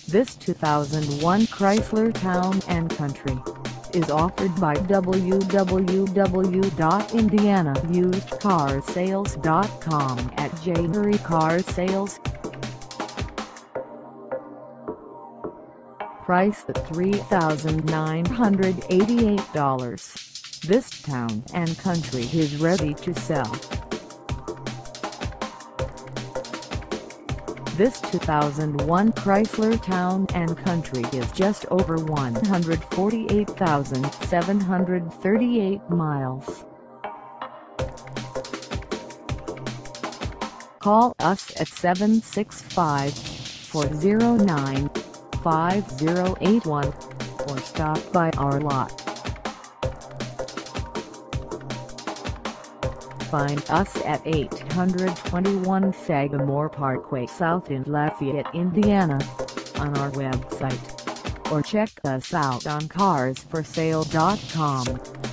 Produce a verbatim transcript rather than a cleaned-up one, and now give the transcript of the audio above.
This two thousand one Chrysler Town and Country is offered by w w w dot indiana used car sales dot com at January Car Sales. Price at three thousand nine hundred eighty-eight dollars. This Town and Country is ready to sell. This two thousand one Chrysler Town and Country is just over one hundred forty-eight thousand seven hundred thirty-eight miles. Call us at seven six five, four zero nine, five zero eight one or stop by our lot. Find us at eight twenty-one Sagamore Parkway South in Lafayette, Indiana, on our website, or check us out on cars for sale dot com.